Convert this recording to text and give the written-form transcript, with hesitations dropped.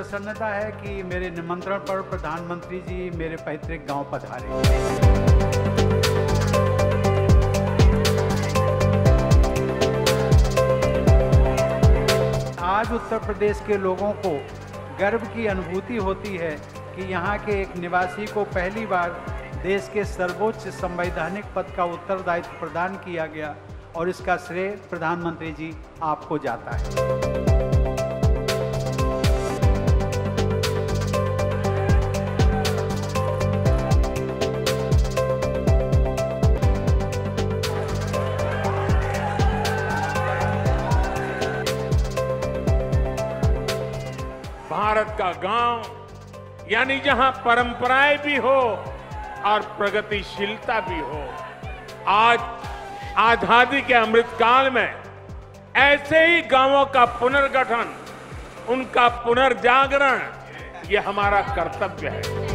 प्रसन्नता है कि मेरे निमंत्रण पर प्रधानमंत्री जी मेरे पैतृक गांव पधारे। आज उत्तर प्रदेश के लोगों को गर्व की अनुभूति होती है कि यहाँ के एक निवासी को पहली बार देश के सर्वोच्च संवैधानिक पद का उत्तरदायित्व प्रदान किया गया और इसका श्रेय प्रधानमंत्री जी आपको जाता है। भारत का गांव यानी जहां परंपराएं भी हो और प्रगतिशीलता भी हो, आज आजादी के अमृत काल में ऐसे ही गांवों का पुनर्गठन, उनका पुनर्जागरण, ये हमारा कर्तव्य है।